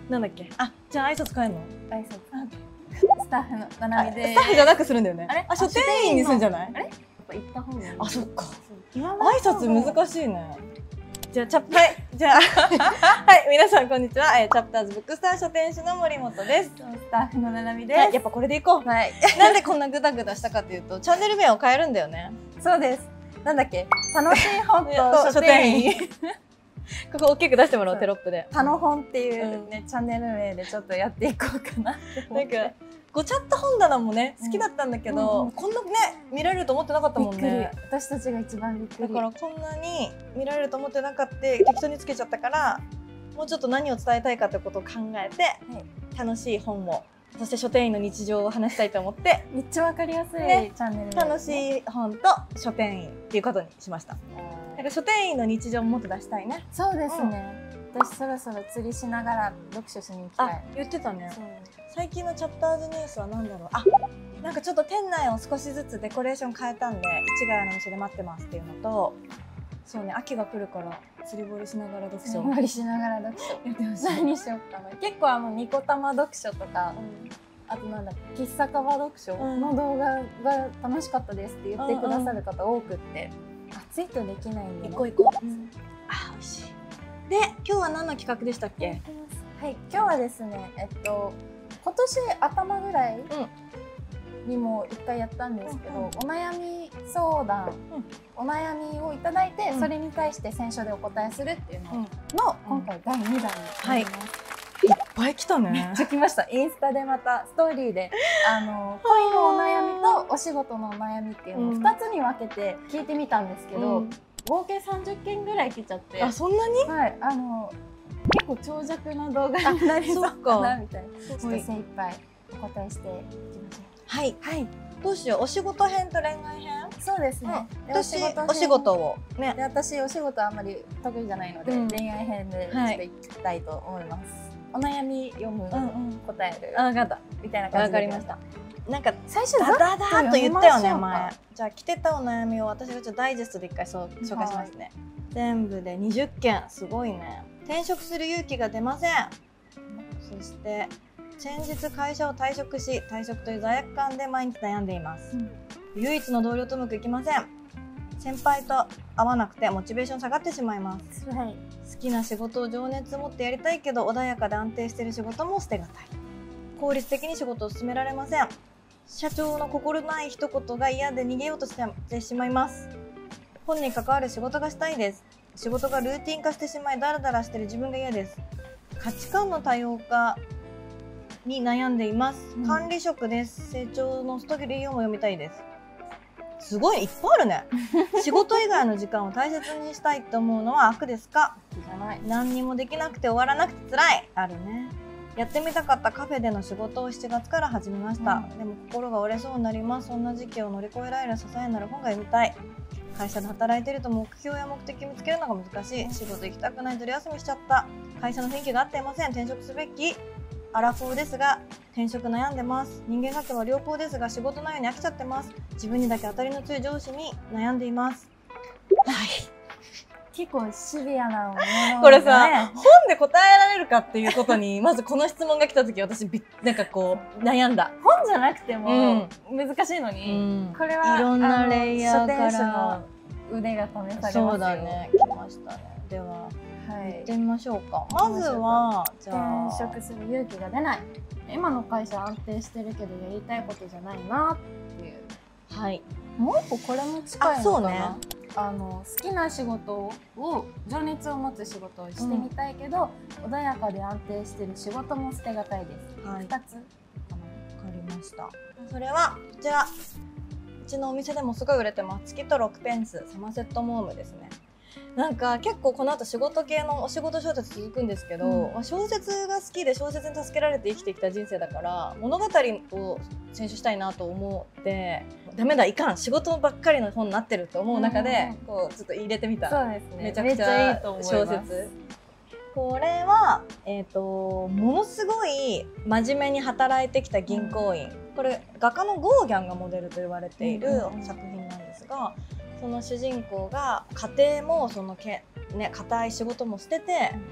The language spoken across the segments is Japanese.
なんだっけ、あ、じゃあ挨拶変えんの？ 挨拶。スタッフのななみで。 スタッフじゃなくするんだよね。 あれ？ あ、書店員にするんじゃない？ あれ？やっぱ行った方がいい。 あ、そっか。 挨挨拶難しいね。じゃあはい、じゃあはい皆さんこんにちは。チャプターズブックスター書店主の森本です。 スタッフのななみです。 やっぱこれでいこう。はい。なんでこんなグダグダしたかというと、チャンネル名を変えるんだよね。 そうです。なんだっけ、楽しい本と書店員。 ここ大きく出してもらおう、テロップで。 たの本っていうね、チャンネル名でちょっとやっていこうかなって思って。 なんかごちゃっと本棚もね好きだったんだけど、こんなね見られると思ってなかったもんね。 私たちが一番びっくり。 だからこんなに見られると思ってなかった、適当につけちゃったから、もうちょっと何を伝えたいかということを考えて、楽しい本を、そして書店員の日常を話したいと思って、 めっちゃわかりやすいチャンネルで楽しい本と書店員っていうことにしました。なんか書店員の日常ももっと出したいね。 そうですね。私そろそろ釣りしながら読書しに行きたい。 あ、言ってたね。最近のチャプターズニュースは何だろう。あ、なんかちょっと店内を少しずつデコレーション変えたんで、市ヶ谷の店で待ってますっていうのと、そうね、秋が来るから釣り堀しながら読書。 釣り堀しながら読書。やってほしい。何しようかな。結構ニコタマ読書とか、あとなんだっけ、喫茶カバ読書の動画が楽しかったですって言ってくださる方多くって、暑いとできないんで。 行こう行こう。あ、美味しい。で、今日は何の企画でしたっけ？ はい、今日はですね、今年頭ぐらいにも一回やったんですけど、お悩み相談、お悩みをいただいて、それに対して選書でお答えするっていうのの今回第2弾になります。 いっぱい来たね。 めっちゃ来ました。インスタでまたストーリーで恋のお悩みとお仕事のお悩みっていうのを2つに分けて聞いてみたんですけど、合計30件ぐらい来ちゃって。あ、 そんなに？ はい、結構長尺な動画になりそうかなみたいな。ちょっと精一杯お答えしていきましょう。 はい。はい。どうしよう。お仕事編と恋愛編？ そうですね。 私お仕事をね。 で、私お仕事あんまり得意じゃないので、恋愛編でしていきたいと思います。お悩み読む、答える。 あ、分かった。 みたいな感じで。 わかりました。なんか最初ダダダーと言ったよね前。じゃあ来てたお悩みを私がちょっとダイジェストで一回紹介しますね。全部で20件、すごいね。転職する勇気が出ません。そして先日会社を退職し、退職という罪悪感で毎日悩んでいます。唯一の同僚とうまくいきません。先輩と会わなくてモチベーション下がってしまいます。好きな仕事を情熱を持ってやりたいけど、穏やかで安定している仕事も捨てがたい。効率的に仕事を進められません。社長の心ない一言が嫌で逃げようとしてしまいます。本に関わる仕事がしたいです。仕事がルーティン化してしまい、ダラダラしている自分が嫌です。価値観の多様化に悩んでいます。管理職です。成長のストーリーをも読みたいです。すごいいっぱいあるね。仕事以外の時間を大切にしたいと思うのは悪ですか？何にもできなくて終わらなくて辛い。あるね。やってみたかったカフェでの仕事を7月から始めました。でも心が折れそうになります。そんな時期を乗り越えられる支えになる本が読みたい。会社で働いていると目標や目的を見つけるのが難しい。仕事行きたくないずる休みしちゃった。会社の雰囲気が合っていません。転職すべき。アラフォーですが転職悩んでます。人間関係は良好ですが仕事内容に飽きちゃってます。自分にだけ当たりの強い上司に悩んでいます。はい。 結構シビアなもの、ね、 これさ、本で答えられるかっていうことにまずこの質問が来た時私なんかこう悩んだ。 本じゃなくても難しいのに、これはいろんなレイヤーから書店主の腕が試されますよ。 そうだね、来ましたね。では、行ってみましょうか。まずはじゃあ転職する勇気が出ない。今の会社安定してるけどやりたいことじゃないなっていう。 はい。 もう一個これも近いのかな。 ね、 好きな仕事を情熱を持つ仕事をしてみたいけど、穏やかで安定してる仕事も捨てがたいです。2つかな。わかりました。それはこちら、うちのお店でもすごい売れてます。月と6ペンスサマセットモームですね。なんか結構この後仕事系のお仕事小説続くんですけど、小説が好きで小説に助けられて生きてきた人生だから物語を選書したいなと思ってダメだいかん仕事ばっかりの本になってると思う中でこうちょっと入れてみた。 そうですね。 めちゃくちゃ小説。これは、ものすごい真面目に働いてきた銀行員、これ画家のゴーギャンがモデルと言われている作品なんですが、その主人公が家庭もその硬い仕事も捨てて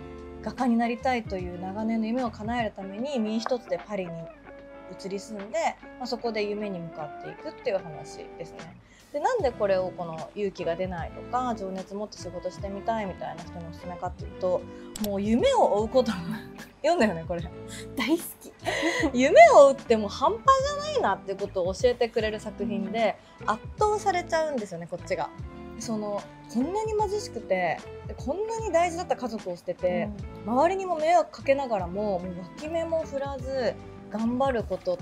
画家になりたいという長年の夢を叶えるために身一つでパリに移り住んで、そこで夢に向かっていくっていう話ですね。でなんでこれをこの勇気が出ないとか情熱持って仕事してみたいみたいな人におすすめかっていうと、もう夢を追うこと読んだよねこれ大好き夢を追うってもう半端じゃないなってことを教えてくれる作品で、圧倒されちゃうんですよねこっちが。こんなに貧しくてこんなに大事だった家族を捨てて、周りにも迷惑かけながらも脇目も振らず頑張ることって、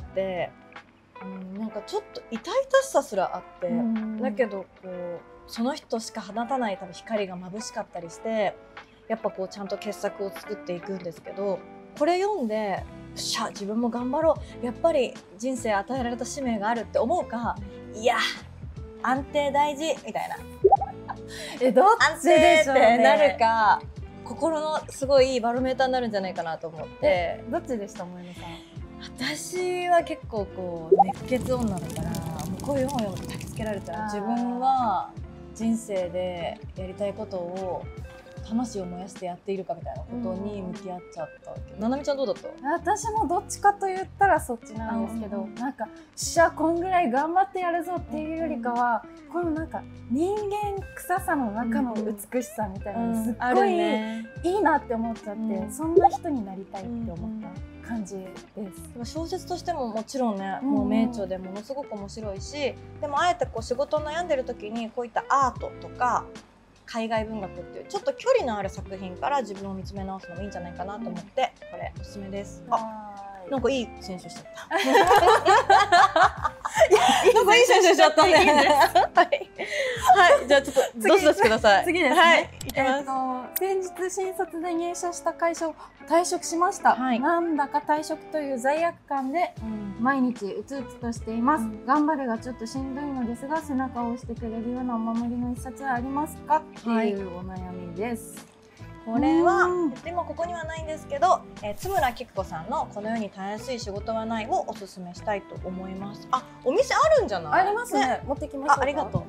なんかちょっと痛々しさすらあって、だけどこうその人しか放たない多分光が眩しかったりして、やっぱこうちゃんと傑作を作っていくんですけど、これ読んで自分も頑張ろう、やっぱり人生与えられた使命があるって思うか、いや安定大事みたいなどっちでしょうね、 安定ってなるか、心のすごいいいバロメーターになるんじゃないかなと思って。 どっちでした萌乃さん？ 私は結構こう熱血女だから、もうこういう本を読むと焚きつけられちゃう。自分は人生でやりたいことを魂を燃やしてやっているかみたいなことに向き合っちゃったわけ。ななみちゃんどうだった？ 私もどっちかと言ったらそっちなんですけど、なんかこんぐらい頑張ってやるぞっていうよりかは、このなんか人間臭さの中の美しさみたいなのすっごいいいなって思っちゃって、そんな人になりたいって思った感じです。 小説としてももちろんね、もう名著でものすごく面白いし、でもあえてこう仕事を悩んでる時にこういったアートとか海外文学っていうちょっと距離のある作品から自分を見つめ直すのもいいんじゃないかなと思って、これおすすめです。なんかいい選手しちゃった。なんかいい選手しちゃったね。はい、じゃあちょっとどしどしください。 次ですね。はい、いきます。先日新卒で入社した会社を退職しました。なんだか退職という罪悪感で毎日うつうつとしています。頑張るがちょっとしんどいのですが、背中を押してくれるようなお守りの一冊はありますかっていうお悩みです。 これはでもここにはないんですけど、津村菊子さんのこの世にたやすい仕事はないをおすすめしたいと思います。あ、お店あるんじゃない？ ありますね。持ってきましょうか。 ありがとう。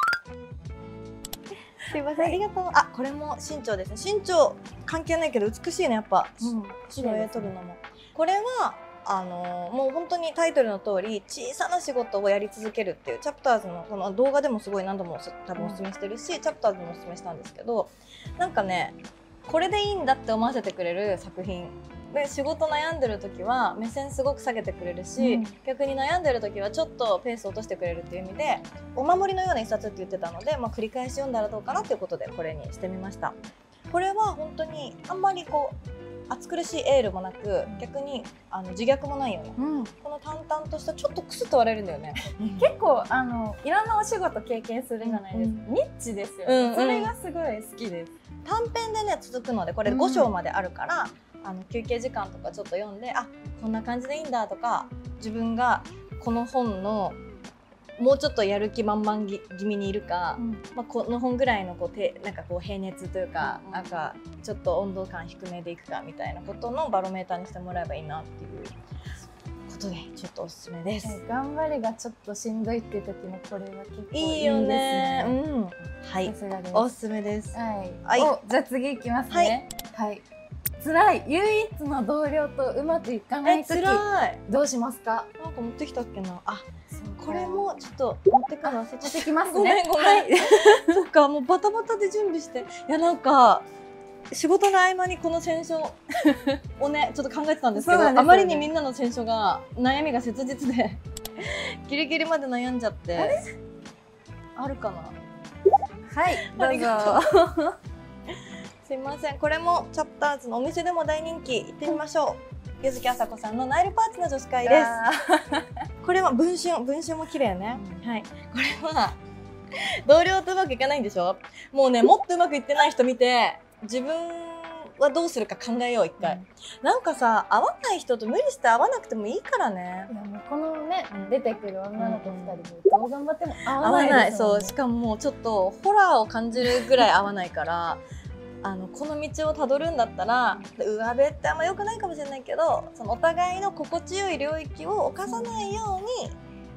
すいません、ありがとう。あ、これも新潮ですね。新潮関係ないけど美しいね、やっぱ。白絵撮るのも。これはもう本当にタイトルの通り小さな仕事をやり続けるっていう、チャプターズのこの動画でもすごい何度も多分おすすめしてるし、チャプターズでもおすすめしたんですけど、なんかね、これでいいんだって思わせてくれる作品で、仕事悩んでる時は目線すごく下げてくれるし、逆に悩んでる時はちょっとペースを落としてくれるっていう意味でお守りのような一冊って言ってたので、繰り返し読んだらどうかなということでこれにしてみました。これは本当にあんまりこう暑苦しいエールもなく、逆に自虐もないよね、この淡々としたちょっとクスッと割れるんだよね。 結構いろんなお仕事経験するじゃないですか、ニッチですよね、それがすごい好きです。 短編でね続くので、これ5章まであるから、休憩時間とかちょっと読んで、あ、こんな感じでいいんだとか、自分がこの本のもうちょっとやる気満々気味にいるか、この本ぐらいのなんかこう平熱というか、なんかちょっと温度感低めでいくかみたいなことのバロメーターにしてもらえばいいなっていうことでちょっとおすすめです。 頑張りがちょっとしんどいっていう時もこれは結構いいですね。 いいよね。はい、おすすめです。 はい。じゃあ次いきますね。はい。辛い、唯一の同僚とうまくいかない時どうしますか？ なんか持ってきたっけな。あ、これもちょっと持ってくの忘れちゃった。 持ってきますね。 ごめんごめん。そっか、もうバタバタで準備して、いやなんか仕事の合間にこの選書をねちょっと考えてたんですけど、あまりにみんなの選書が悩みが切実でギリギリまで悩んじゃって。あるかな。 はい、どうぞ。 すいません、これもチャプターズのお店でも大人気、行ってみましょう。柚木あさこさんのナイルパーツの女子会です。これは文春も綺麗ね。はい、これは同僚とうまくいかないんでしょ。もうね、もっとうまくいってない人見て自分はどうするか考えよう一回。なんかさ、合わない人と無理して合わなくてもいいからね。 いやもうこのね、出てくる女の子2人でどう頑張っても合わないですもんね。 そう、しかももうちょっとホラーを感じるぐらい合わないからこの道をたどるんだったら、上辺ってあんま良くないかもしれないけど、そのお互いの心地よい領域を犯さないように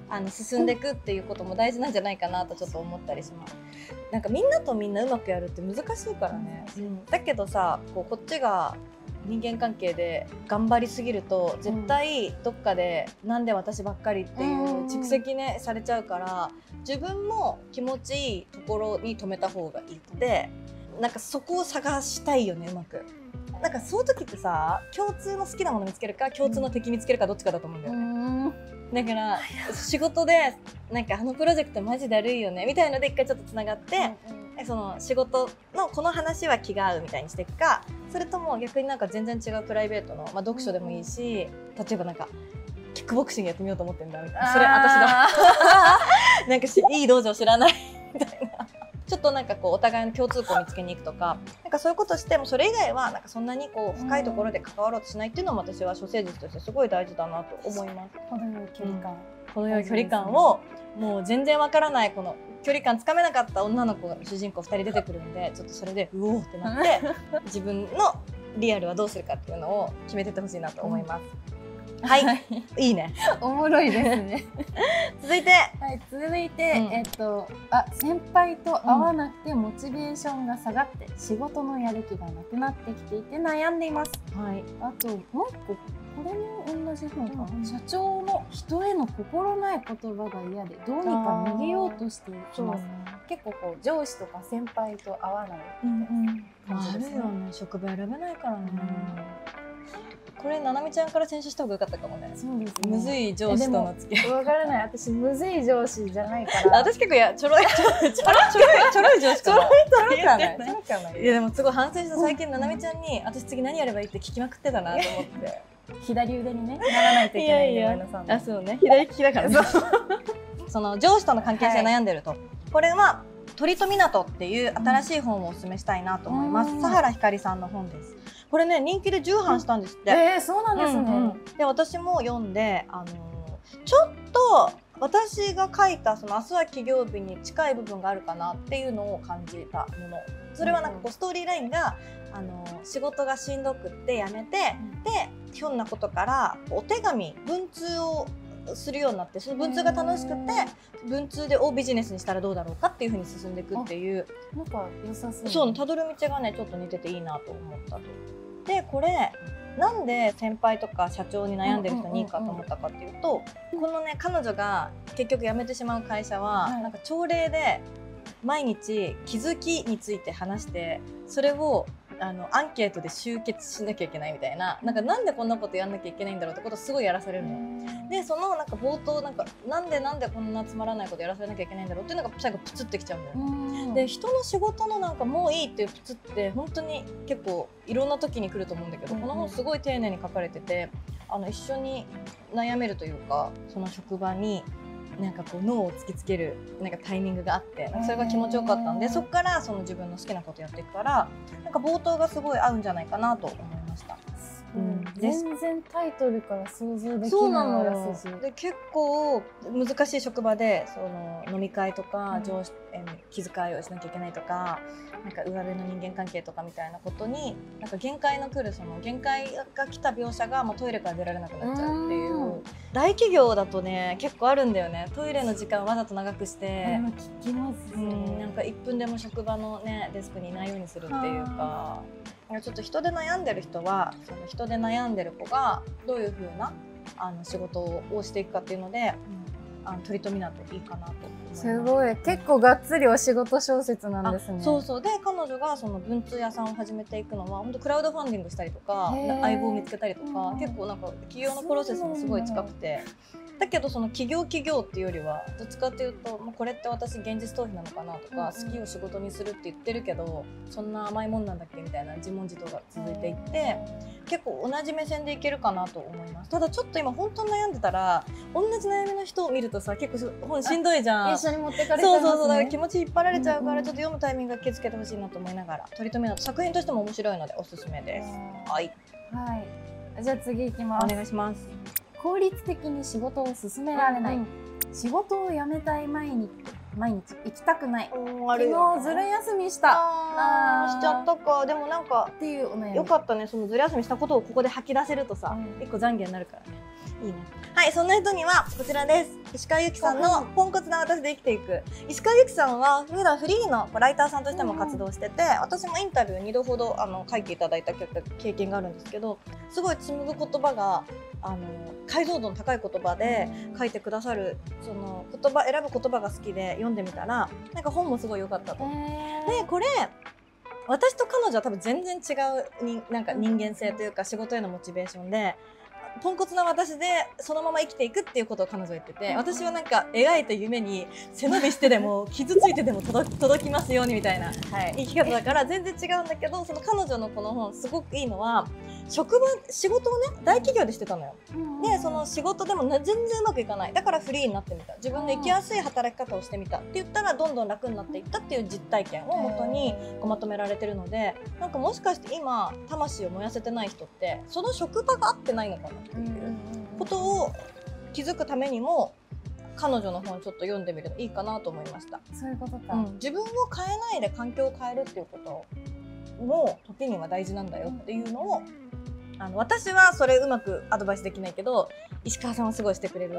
進んでいくっていうことも大事なんじゃないかなとちょっと思ったりします。なんかみんなとみんなうまくやるって難しいからね、だけどさこっちが人間関係で頑張りすぎると絶対どっかでなんで私ばっかりっていう蓄積ねされちゃうから、自分も気持ちいいところに止めた方がいいってなんかそこを探したいよねうまく。なんかそういう時ってさ共通の好きなもの見つけるか共通の敵見つけるかどっちかだと思うんだよね。だから仕事でなんかプロジェクトマジだるいよねみたいので一回ちょっとつながって、その仕事のこの話は気が合うみたいにしていくか、それとも逆になんか全然違うプライベートの、読書でもいいし、例えばなんかキックボクシングやってみようと思ってんだみたいな、それ私だなんかいい道場知らないみたいなちょっとなんかお互いの共通項を見つけに行くとか、なんかそういうことしてもそれ以外はなんかそんなに深いところで関わろうとしないっていうのも私は処世術としてすごい大事だなと思います。 程よい距離感、 程よい距離感をもう全然わからないこの距離感つかめなかった女の子が主人公2人出てくるんで、ちょっとそれでうおーってなって自分のリアルはどうするかっていうのを決めてってほしいなと思います。はい、いいね。 おもろいですね。 続いて、 先輩と会わなくてモチベーションが下がって仕事のやる気がなくなってきていて悩んでいます。はい。あともう一個これも同じ方かな。社長の人への心ない言葉が嫌でどうにか逃げようとしています。結構上司とか先輩と会わない感じですね。あるよね。 職場選べないからね。これななみちゃんから選手した方が良かったかもね。そうですね。むずい上司との付き合い。 わからない。私むずい上司じゃないから。 私結構ちょろい上司かな。ちょろいかない。いやでもすごい反省した。最近ななみちゃんに私次何やればいいって聞きまくってたなと思って。 左腕にねならないといけない上野さん。 あ、そうね。左利きだからね。その上司との関係性悩んでると。これは鳥と湊っていう新しい本をお勧めしたいなと思います。佐原ひかりさんの本です。これね人気で10版したんですって。 そうなんですね。 で私も読んでちょっと私が書いたその明日は企業日に近い部分があるかなっていうのを感じたもの。それはなんかストーリーラインが仕事がしんどくって辞めて、でひょんなことからお手紙文通をするようになって、その文通が楽しくて文通でビジネスにしたらどうだろうかっていうふうに進んでいくっていう、 なんか良さそう。 そう、たどる道がねちょっと似てていいなと思ったと。でこれなんで先輩とか社長に悩んでる人にいいかと思ったかっていうと、このね彼女が結局辞めてしまう会社は、なんか朝礼で毎日気づきについて話して、それをアンケートで集結しなきゃいけないみたいな、なんでこんなことやんなきゃいけないんだろうってことをすごいやらされるの。でそのなんか冒頭なんでこんなつまらないことやらされなきゃいけないんだろうっていうのが最後プツってきちゃうんだよね。で人の仕事のなんかもういいっていうプツって本当に結構いろんな時に来ると思うんだけど、この本すごい丁寧に書かれてて、一緒に悩めるというか、その職場になんか脳を突きつけるなんかタイミングがあって、それが気持ちよかったんで、そこからその自分の好きなことやっていくから、なんか冒頭がすごい合うんじゃないかなと思いました。 全然タイトルから想像できない。 そうなのよ。で結構難しい職場でその飲み会とか上司気遣いをしなきゃいけないとか、なんか上辺の人間関係とかみたいなことになんか限界の来る、その限界が来た描写がもうトイレから出られなくなっちゃうっていう。大企業だとね結構あるんだよね。トイレの時間わざと長くして、 聞きますね。 なんか1分でも職場のねデスクにいないようにするっていうか。ちょっと人で悩んでる人はその人で悩んでる子がどういう風な仕事をしていくかっていうので、鳥と湊いいかなと思います。 すごい、結構がっつりお仕事小説なんですね。 そうそう。で彼女がその文通屋さんを始めていくのは本当クラウドファンディングしたりとか相棒を見つけたりとか、結構なんか企業のプロセスにすごい近くて。だけどその企業っていうよりはどっちかっていうと、これって私現実逃避なのかなとか、好きを仕事にするって言ってるけどそんな甘いもんなんだっけみたいな自問自答が続いていって、結構同じ目線でいけるかなと思います。ただちょっと今本当に悩んでたら同じ悩みの人を見るとさ結構本しんどいじゃん。 一緒に持ってかれちゃいますね。 そうだから気持ち引っ張られちゃうから、ちょっと読むタイミングが気をつけてほしいなと思いながら、鳥と湊作品としても面白いのでおすすめです。はい、 じゃあ次いきます。 お願いします。 効率的に仕事を進められない、仕事を辞めたい毎日行きたくない、昨日ずる休みしたしちゃったか。でもなんかっていうお悩み。 よかったね、そのずる休みしたことをここで吐き出せるとさ、一個懺悔になるからね、いいね。 はい、そんな人にはこちらです。石川由紀さんのポンコツな私で生きていく。石川由紀さんは普段フリーのライターさんとしても活動してて、私もインタビュー2度ほど書いていただいた経験があるんですけど、すごい紡ぐ言葉が解像度の高い言葉で書いてくださる、その選ぶ言葉が好きで読んでみたら、なんか本もすごい良かったと。でこれ私と彼女は多分全然違うなんか人間性というか仕事へのモチベーションで、ポンコツな私でそのまま生きていくっていうことを彼女は言ってて、私はなんか描いた夢に背伸びしてでも傷ついてでも届きますようにみたいな生き方だから全然違うんだけど、その彼女のこの本すごくいいのは、仕事をね大企業でしてたのよ。でその仕事でも全然うまくいかない、だからフリーになってみた、自分で生きやすい働き方をしてみたって言ったらどんどん楽になっていったっていう実体験を元にまとめられてるので、なんかもしかして今魂を燃やせてない人ってその職場が合ってないのかなっていうことを気づくためにも、彼女の本ちょっと読んでみるといいかなと思いました。 そういうことか、 自分を変えないで環境を変えるっていうことも時には大事なんだよっていうのを、私はそれうまくアドバイスできないけど石川さんはすごいしてくれるっていう、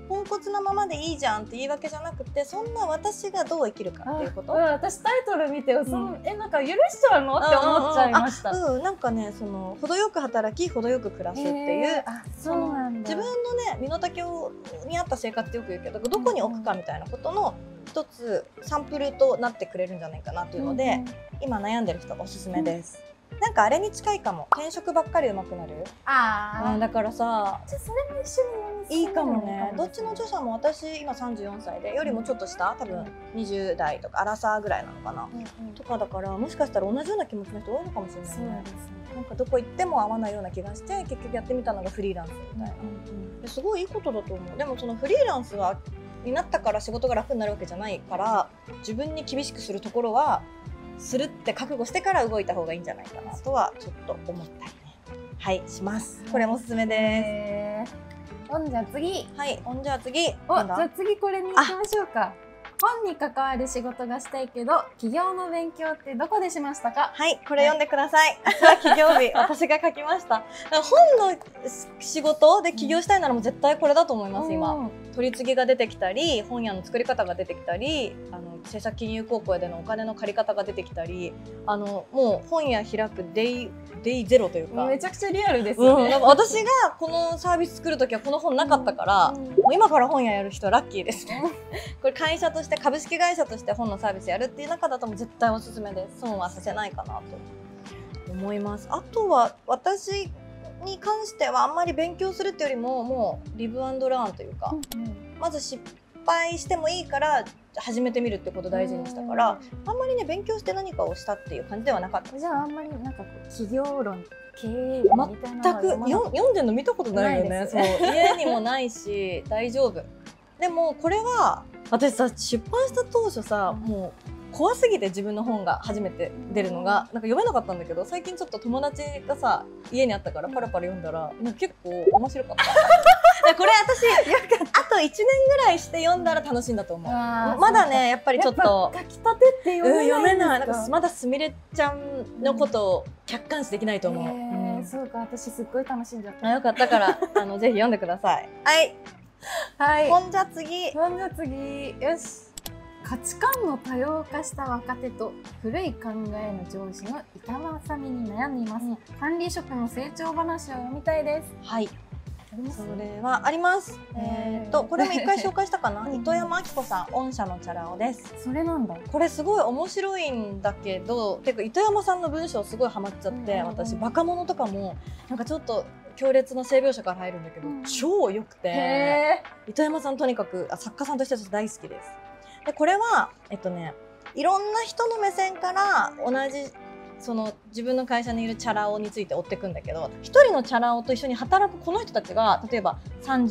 ポンコツなままでいいじゃんって言い訳じゃなくて、そんな私がどう生きるかっていうこと。 私タイトル見て、なんか許しちゃうのって思っちゃいました。 なんかね、その程よく働き程よく暮らすっていう、 そうなんだ。 自分のね身の丈に合った生活ってよく言うけど、どこに置くかみたいなことの一つサンプルとなってくれるんじゃないかなというので、今悩んでる人おすすめです。なんかあれに近いかも、転職ばっかり上手くなる。だからさ、 それも一緒にいいかもね。どっちの著者も、私今34歳でよりもちょっと下、多分20代とかアラサーぐらいなのかな、とかだから、もしかしたら同じような気持ちの人多いのかもしれないね。なんかどこ行っても合わないような気がして、結局やってみたのがフリーランスみたいな。すごいいいことだと思う。でもそのフリーランスになったから仕事が楽になるわけじゃないから、自分に厳しくするところはするって覚悟してから動いた方がいいんじゃないかなとはちょっと思ったりね、はいします。これもおすすめです。 じゃあ次、 じゃあ次、 じゃあ次これに行きましょうか。本に関わる仕事がしたいけど起業の勉強ってどこでしましたか。 はい、これ読んでください。明日は起業日私が書きました。本の仕事で起業したいならもう絶対これだと思います。今取り次ぎが出てきたり、本屋の作り方が出てきたり、政策金融高校でのお金の借り方が出てきたり、もう本屋開くデイゼロというか、 めちゃくちゃリアルですよね。 私がこのサービス作るときはこの本なかったから、もう今から本屋やる人はラッキーですね。これ会社として株式会社として本のサービスやるっていう中だとも絶対おすすめです。損はさせないかなと思います。あとは私に関してはあんまり勉強するっていうよりも、もうリブアンドラーンというか、まず失敗してもいいから始めてみるってことを大事にしたから、あんまりね勉強して何かをしたっていう感じではなかった。 じゃああんまりなんか企業論、経営論みたいなのは全く読んでるの見たことないよね。そう、家にもないし大丈夫。でもこれは私さ、出版した当初さ、もう怖すぎて自分の本が初めて出るのがなんか読めなかったんだけど、最近ちょっと友達がさ家にあったからパラパラ読んだらなんか結構面白かった。これ私あと1年ぐらいして読んだら楽しいんだと思う。まだねやっぱりちょっと書きたてって読めない。 なんかまだすみれちゃんのことを客観視できないと思う。 そうか、私すっごい楽しんじゃった。 よかったからぜひ読んでください。はい。ほんじゃ次。 よし。価値観の多様化した若手と古い考えの上司の板挟みに悩んでいます。管理職の成長話を読みたいです。 はい。それはあります。これも一回紹介したかな。糸山明子さん、御社のチャラ男です。 それなんだ。 これすごい面白いんだけど、てか糸山さんの文章すごいハマっちゃって、私バカ者とかもなんかちょっと強烈な性描写から入るんだけど、超良くて、糸山さんとにかく作家さんとしては大好きです。でこれはいろんな人の目線から同じその自分の会社にいるチャラ男について追っていくんだけど、一人のチャラ男と一緒に働くこの人たちが、例えば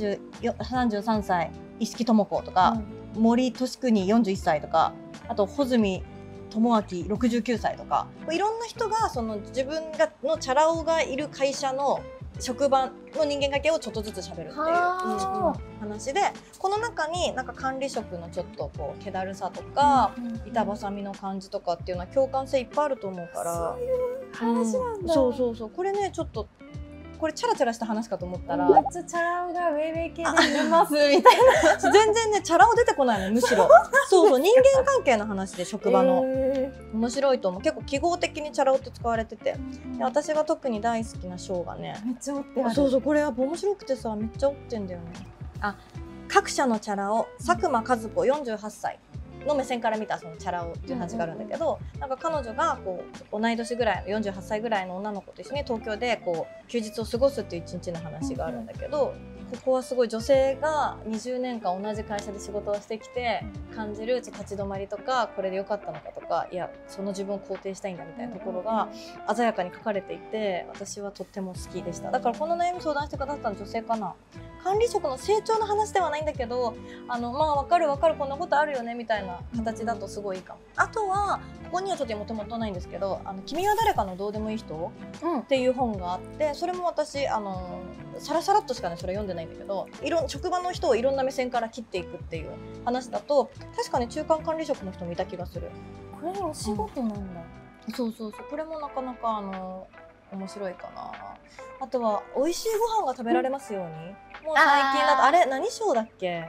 33歳石木智子とか、森俊邦41歳とか、あと穂積智明69歳とか、いろんな人がその自分のチャラ男がいる会社の職場の人間関係をちょっとずつ喋るっていう話で、この中になんか管理職のちょっとこう気だるさとか板挟みの感じとかっていうのは共感性いっぱいあると思うから、 そういう話なんだ。 そうこれねちょっとこれチャラチャラした話かと思ったら、 めっちゃチャラ男がウェイウェイ系で出ますみたいな。 全然ねチャラ男出てこないの、むしろ。そうそう、人間関係の話で、職場の。面白いと思う。結構記号的にチャラ男って使われてて、で私が特に大好きな章がね、 めっちゃ折ってある。 そうそう、これやっぱ面白くてさ、めっちゃ折ってんだよね。各社のチャラ男佐久間一子48歳の目線から見たそのチャラ男っていう話があるんだけど、なんか彼女がこう同い年ぐらいの48歳ぐらいの女の子と一緒に東京でこう休日を過ごすっていう一日の話があるんだけど、ここはすごい女性が20年間同じ会社で仕事をしてきて感じる立ち止まりとか、これで良かったのかとか、いやその自分を肯定したいんだみたいなところが鮮やかに書かれていて、私はとっても好きでした。だからこの悩み相談してくださったの女性かな。管理職の成長の話ではないんだけど、まあ分かる分かる、こんなことあるよねみたいな形だとすごいいいかも。あとはここにはちょっともともとないんですけど、君は誰かのどうでもいい人、っていう本があって、それも私サラサラっとしかねそれ読んでないんだけど、職場の人をいろんな目線から切っていくっていう話だと、確かに中間管理職の人もいた気がする。 これお仕事なんだ。 そうそうそう、これもなかなか面白いかな。あとは美味しいご飯が食べられますように。もう最近だとあれ何賞だっけ？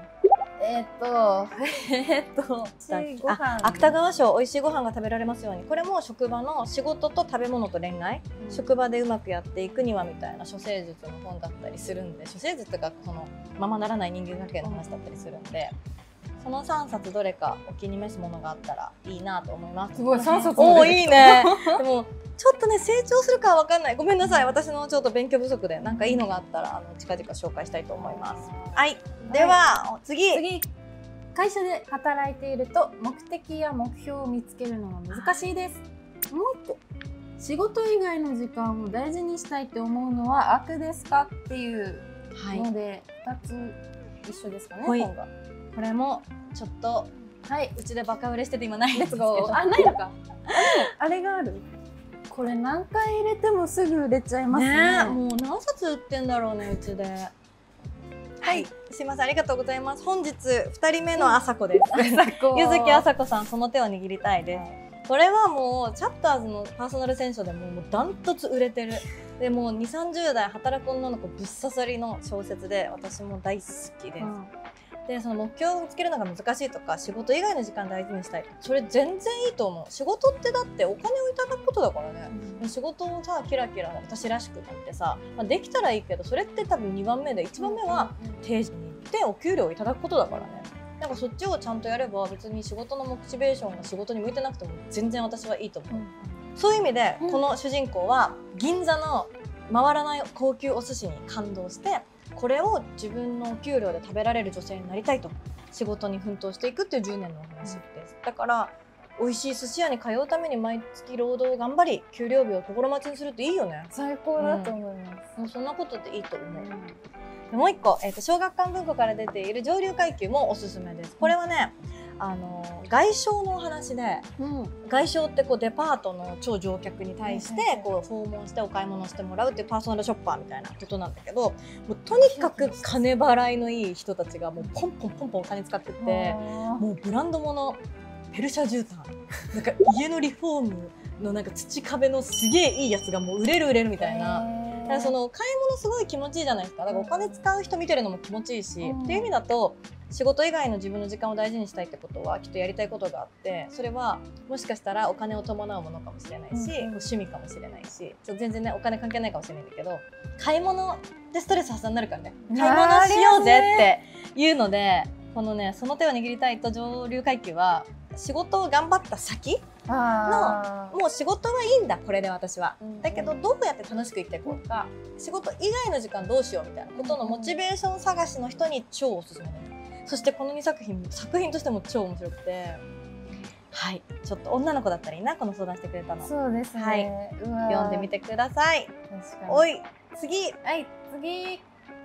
芥川賞、美味しいご飯が食べられますように。これも職場の仕事と食べ物と恋愛、職場でうまくやっていくにはみたいな処世術の本だったりするんで、処世術とかそのままならない人間関係の話だったりするんで、その3冊どれかお気に召すものがあったらいいなと思います。 すごい3冊もいいね。でもちょっとね成長するかは分かんない。ごめんなさい、私のちょっと勉強不足で、なんかいいのがあったら近々紹介したいと思います。はい、では次。 会社で働いていると目的や目標を見つけるのが難しいです。もう一個、仕事以外の時間を大事にしたいって思うのは悪ですかっていうので、2つ一緒ですかね、本が。 これもちょっと、うちでバカ売れしてて今ないんですけど。 ないのか。あれがある。これ何回入れてもすぐ売れちゃいますね。 もう何冊売ってんだろうね、うちで。はい、すいません、ありがとうございます。本日2人目のあさこです。柚木あさこさん、その手を握りたいです。これはもうチャッターズのパーソナル選書でもうダントツ売れてる。でもう2、30代働く女の子ぶっ刺さりの小説で、私も大好きです。でその目標を見つけるのが難しいとか、仕事以外の時間大事にしたい、それ全然いいと思う。仕事ってだってお金をいただくことだからね。仕事をさキラキラ私らしくなってさ、できたらいいけど、それって多分2番目で、1番目は定時に行ってお給料をいただくことだからね。なんかそっちをちゃんとやれば、別に仕事のモチベーションが仕事に向いてなくても全然私はいいと思う。そういう意味でこの主人公は銀座の回らない高級お寿司に感動して、これを自分のお給料で食べられる女性になりたいと仕事に奮闘していくっていう10年のお話です。だから美味しい寿司屋に通うために毎月労働を頑張り、給料日を心待ちにするっていいよね。 最高だと思います。 もうそんなことでいいと思う。でもう一個、小学館文庫から出ている上流階級もおすすめです。これはね、外商のお話で、外商ってこうデパートの超乗客に対してこう訪問してお買い物してもらうっていうパーソナルショッパーみたいなことなんだけど、もうとにかく金払いのいい人たちがもうポンポンポンポンお金使ってて、もうブランド物、ペルシャ絨毯、なんか家のリフォームのなんか土壁のすげえいいやつがもう売れるみたいな。だからその買い物すごい気持ちいいじゃないですか。だからお金使う人見てるのも気持ちいいし、っていう意味だと仕事以外の自分の時間を大事にしたいってことはきっとやりたいことがあって、それはもしかしたらお金を伴うものかもしれないし、趣味かもしれないし、全然ねお金関係ないかもしれないんだけど、買い物でストレス発散になるからね、買い物しようぜっていうので、このねその手を握りたいと上流階級は、仕事を頑張った先のもう仕事はいいんだこれで私は、だけどどうやって楽しく生きていこうか、仕事以外の時間どうしようみたいなことのモチベーション探しの人に超おすすめです。そしてこの2作品としても超面白くて、はい、ちょっと女の子だったらいいな、この相談してくれたの。 そうですね、 はい、読んでみてください。 確かに。 おい次、 はい次、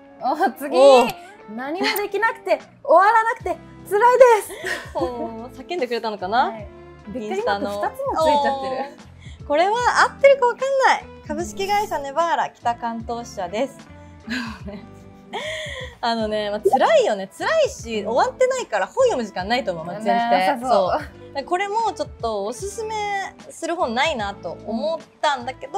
何もできなくて終わらなくて辛いです。 叫んでくれたのかな、 びっくりマーク2つもついちゃってる。 これは合ってるかわかんない。株式会社ネバーラ北関東支社です。辛いよね。辛いし終わってないから本読む時間ないと思う。全然そう。これもちょっとおすすめする本ないなと思ったんだけど、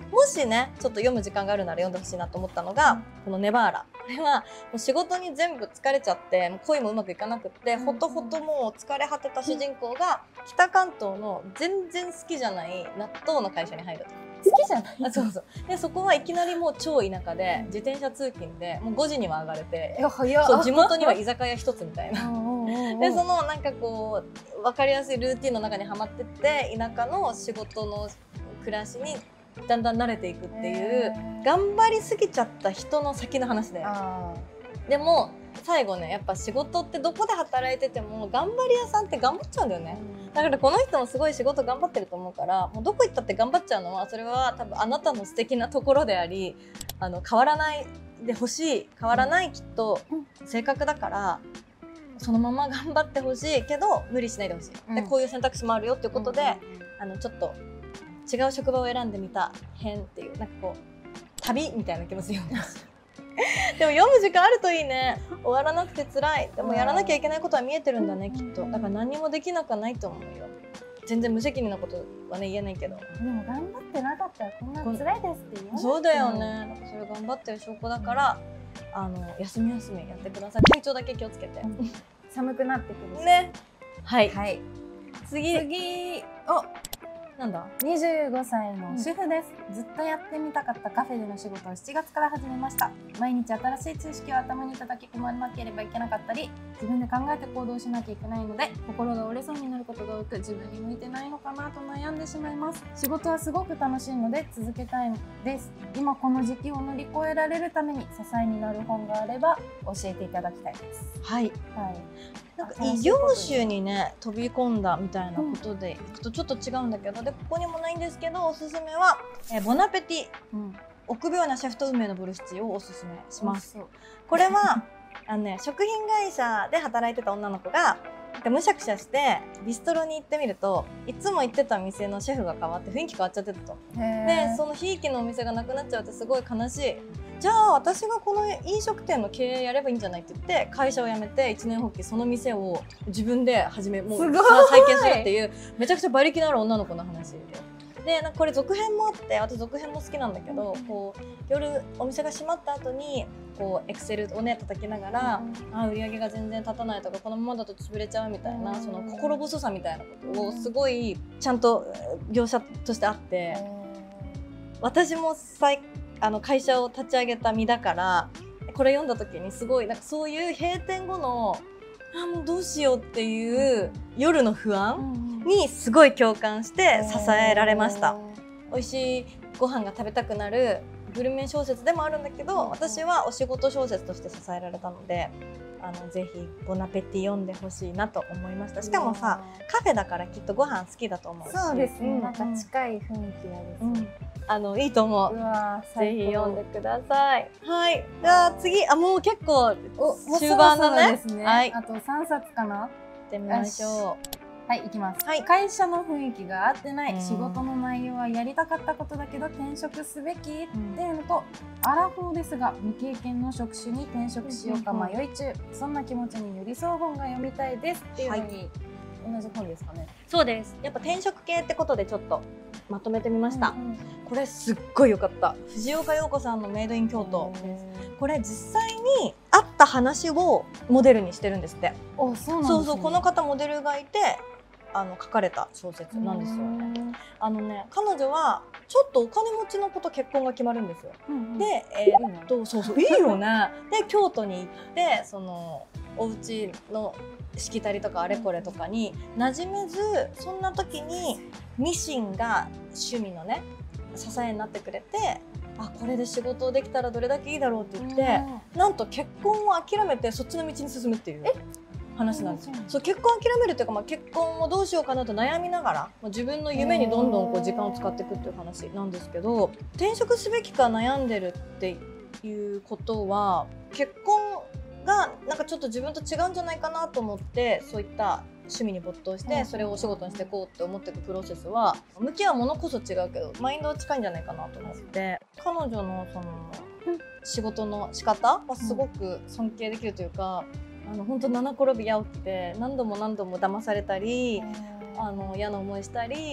もしねちょっと読む時間があるなら読んでほしいなと思ったのが、このネバーラ。これはもう仕事に全部疲れちゃってもう恋もうまくいかなくって、ほとほともう疲れ果てた主人公が北関東の全然好きじゃない納豆の会社に入ると。 好きじゃない。 そうそう。でそこはいきなりもう超田舎で自転車通勤でもう5時には上がれて、そう地元には居酒屋一つみたいな。でそのなんかこう分かりやすいルーティンの中にはまってって田舎の仕事の暮らしにだんだん慣れていくっていう頑張りすぎちゃった人の先の話で、でも最後ねやっぱ仕事ってどこで働いてても頑張り屋さんって頑張っちゃうんだよね。だからこの人もすごい仕事頑張ってると思うから、もうどこ行ったって頑張っちゃうのはそれは多分あなたの素敵なところであり、変わらないでほしい、変わらないきっと性格だから、そのまま頑張ってほしいけど無理しないでほしい、でこういう選択肢もあるよっていうことで、ちょっと違う職場を選んでみた変っていうなんかこう旅みたいな気持ちで読んでます。でも読む時間あるといいね。終わらなくて辛い。でもやらなきゃいけないことは見えてるんだねきっと。だから何もできなくはないと思うよ。全然無責任なことはね言えないけど。 でも頑張ってなかったらこんな辛いですって言わない。 そうだよね。なんかそれ頑張ってる証拠だから、休み休みやってください。体調だけ気をつけて。 寒くなってくるしね。はい。 はい。次なんだ 25歳の主婦です、ずっとやってみたかったカフェでの仕事を7月から始めました。毎日新しい知識を頭に叩き込まなければいけなかったり、自分で考えて行動しなきゃいけないので心が折れそうになることが多く、自分に向いてないのかなと悩んでしまいます。仕事はすごく楽しいので続けたいです。今この時期を乗り越えられるために支えになる本があれば教えていただきたいです。 はい、なんか異業種にね飛び込んだみたいなことでいくとちょっと違うんだけど、でここにもないんですけどおすすめは、ボナペティ、臆病なシェフと運命のボルシチをおすすめします。これは食品会社で働いてた女の子がむしゃくしゃしてビストロに行ってみると、いつも行ってた店のシェフが変わって雰囲気変わっちゃってたと。でそのひいきのお店がなくなっちゃうってすごい悲しい。じゃあ私がこの飲食店の経営やればいいんじゃないって言って会社を辞めて一年発起その店を自分で始めもう再建するっていうめちゃくちゃ馬力のある女の子の話で、なんかこれ続編もあって、私続編も好きなんだけど、こう夜お店が閉まった後にこうエクセルをね叩きながら、売り上げが全然立たないとかこのままだと潰れちゃうみたいな、その心細さみたいなことをすごいちゃんと描写としてあって、私も会社を立ち上げた身だからこれ読んだ時にすごいなんかそういう閉店後のもうどうしようっていう夜の不安にすごい共感して支えられました。美味しいご飯が食べたくなるグルメ小説でもあるんだけど、私はお仕事小説として支えられたのでぜひボナペティ読んでほしいなと思いました。しかもさカフェだからきっとご飯好きだと思うし、 そうですね、なんか近い雰囲気がですね、 いいと思う。ぜひ読んでください。はい。じゃあ次、もう結構終盤だね。はい。 あと3冊かな。 行ってみましょう。 はい、行きます。会社の雰囲気が合ってない、仕事の内容はやりたかったことだけど転職すべきっていうのと、アラフォーですが未経験の職種に転職しようか迷い中、そんな気持ちに寄り添う本が読みたいですっていうのに、同じ本ですかね。そうです。やっぱ転職系ってことでちょっとまとめてみました。これすっごい良かった。藤岡洋子さんのメイドイン京都です。これ実際にあった話をモデルにしてるんですって。そうそう、この方モデルがいて書かれた小説なんですよね。彼女はちょっとお金持ちの子と結婚が決まるんですよ。で、そういいよね。で京都に行ってそのお家のしきたりとかあれこれとかに馴染めず、そんな時にミシンが趣味のね支えになってくれて、これで仕事をできたらどれだけいいだろうって言って、なんと結婚を諦めてそっちの道に進むっていう話なんですよ。そう、結婚を諦めるというか、結婚をどうしようかなと悩みながら自分の夢にどんどんこう時間を使っていくっていう話なんですけど、転職すべきか悩んでるっていうことは結婚がなんかちょっと自分と違うんじゃないかなと思って、そういった趣味に没頭してそれをお仕事にしていこうって思っていくプロセスは、向き合うものこそ違うけどマインドは近いんじゃないかなと思って、彼女のその仕事の仕方はすごく尊敬できるというか、本当七転び八起きて何度も何度も騙されたり嫌な思いしたり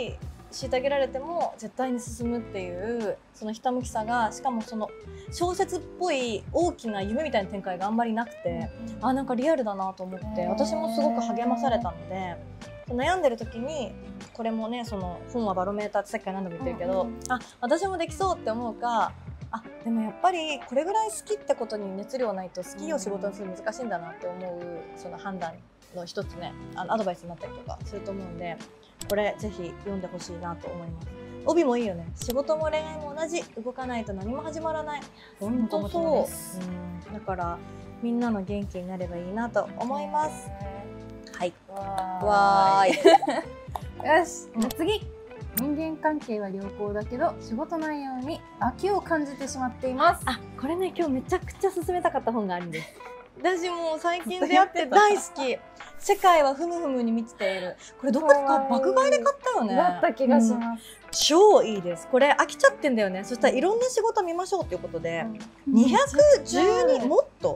虐げられても絶対に進むっていうそのひたむきさが、しかもその小説っぽい大きな夢みたいな展開があんまりなくて、なんかリアルだなと思って、私もすごく励まされたので、悩んでる時にこれもね、その本はバロメーターってさっきから何度も言ってるけど、私もできそうって思うか、でもやっぱりこれぐらい好きってことに熱量ないと好きを仕事にするの難しいんだなって思う、その判断の一つね、アドバイスになったりとかすると思うんで、これぜひ読んでほしいなと思います。帯もいいよね。仕事も恋愛も同じ、動かないと何も始まらない。本当そう。だからみんなの元気になればいいなと思います。はい。わーい。 よし、次。人間関係は良好だけど仕事内容に飽きを感じてしまっています。 これね、今日めちゃくちゃ勧めたかった本があるんです。私も最近出会って大好き。世界はふむふむに満ちている。これどこでか爆買いで買ったよね。 だった気がします。 超いいです。これ飽きちゃってんだよね。そしたらいろんな仕事見ましょうっていうことで、212もっと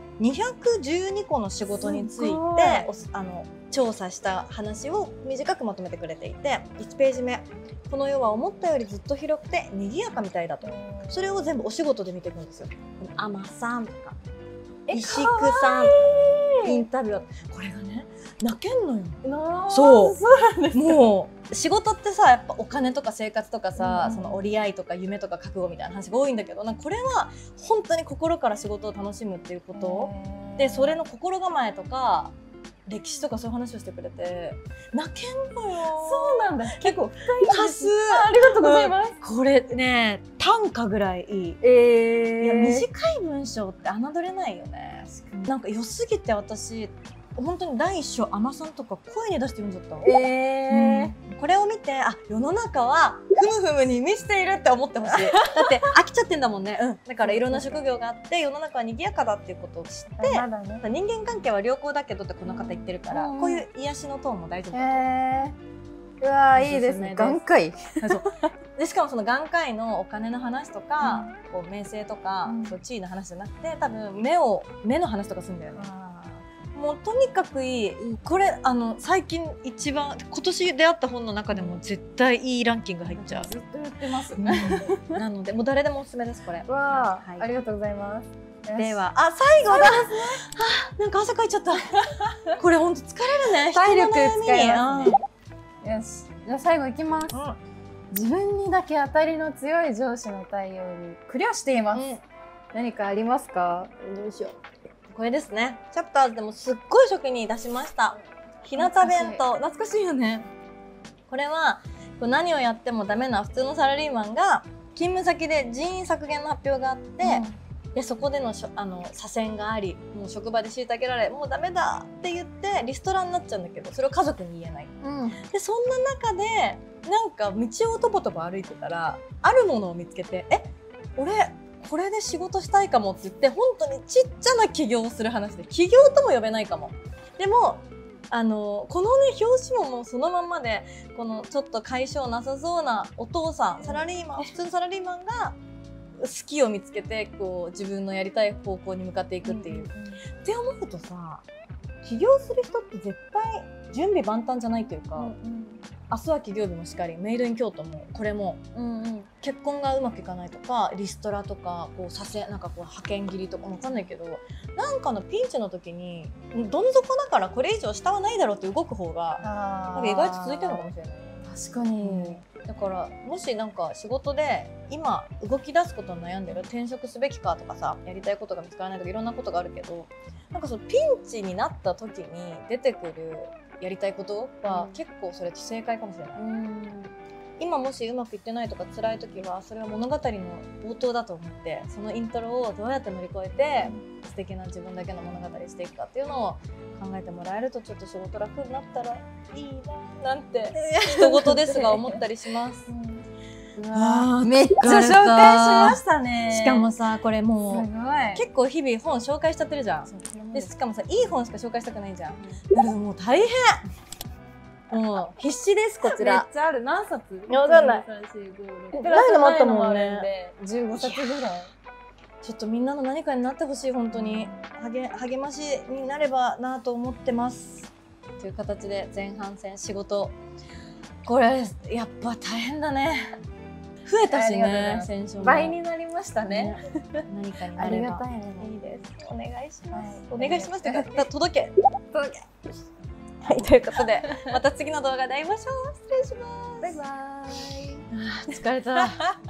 212個の仕事について調査した話を短くまとめてくれていて、1ページ目、この世は思ったよりずっと広くて賑やかみたいだと。それを全部お仕事で見ていくんですよ。アマさんとか石久さんとかインタビュー、これがね、泣けんのよ。そうなんです。もう仕事ってさ、やっぱお金とか生活とかさ、その折り合いとか夢とか覚悟みたいな話が多いんだけど、これは本当に心から仕事を楽しむっていうことで、それの心構えとか歴史とかそういう話をしてくれて泣けんのよ。 そうなんだ。結構深す。 ありがとうございます。 これね、短歌ぐらいいい。いや、短い文章って侮れないよね。なんか良すぎて、私本当に第一章、アマさんとか声に出して読んじゃった。これを見て、世の中はふむふむに満ちているって思ってほしい。だって飽きちゃってんだもんね。だからいろんな職業があって世の中は賑やかだっていうことを知って、人間関係は良好だけどってこの方言ってるから、こういう癒しのトーンも大丈夫だと思う。 うわー、いいですね。眼科医。 でしかもその眼科医のお金の話とか、こう名声とか、地位の話じゃなくて、多分目の話とかするんだよね。もうとにかくいい。これ最近一番今年出会った本の中でも絶対いいランキング入っちゃう。 ずっと言ってます。 なのでもう誰でもおすすめです、これ。 わあ、ありがとうございます。 では、最後だ。なんか汗かいちゃった。これ本当疲れるね。 体力使いますね。よし、じゃあ最後いきます。自分にだけ当たりの強い上司の対応に苦慮しています。何かありますか？ どうしよう。これですね。チャプターズでもすっごい初期に出しました。日向弁当。懐かしいよね。これは何をやってもダメな普通のサラリーマンが勤務先で人員削減の発表があって、でそこでの左遷があり、もう職場で虐げられ、もうダメだって言ってリストラになっちゃうんだけど、それを家族に言えない。でそんな中でなんか道をとぼとぼ歩いてたら、あるものを見つけて、俺これで仕事したいかもって言って、本当にちっちゃな起業をする話で、起業とも呼べないかも。でもこのね、表紙ももうそのまんまで、このちょっと解消なさそうなお父さん、サラリーマン、普通のサラリーマンが好きを見つけて、こう自分のやりたい方向に向かっていくっていう。って思うとさ、起業する人って絶対準備万端じゃないというか、明日は起業日もしかり、メイドイン京都もこれも、結婚がうまくいかないとか、リストラとか、こうなんかこう派遣切りとかわかんないけど、なんかのピンチの時にどん底だからこれ以上下はないだろうって動く方がなんか意外と続いてるのかもしれない。 確かに。 だからもしなんか仕事で今動き出すことに悩んでる、転職すべきかとかさ、やりたいことが見つからないとかいろんなことがあるけど、なんかそのピンチになった時に出てくるやりたいことは結構それって正解かもしれない。今もしうまくいってないとか辛い時は、それは物語の冒頭だと思って、そのイントロをどうやって乗り越えて素敵な自分だけの物語にしていくかっていうのを考えてもらえると、ちょっと仕事楽になったらいいななんて人事ですが思ったりします。 めっちゃ紹介しましたね。 しかもさ、これもう結構日々本紹介しちゃってるじゃん。でしかもさ、いい本しか紹介したくないじゃん。だからもう大変。もう必死です、こちら。 めっちゃある。何冊？ わかんない。 ないのもあったもんね。15冊ぐらい。 ちょっとみんなの何かになってほしい。本当に励ましになればなと思ってます。という形で前半戦仕事これやっぱ大変だね。増えたしね、選手も倍になりましたね。 何かにあなればりがたいね。 いいです。お願いします。おはい願いしますってか届け。 届け。 はい、ということでまた次の動画で会いましょう。失礼します。 バイバーイ。 疲れた。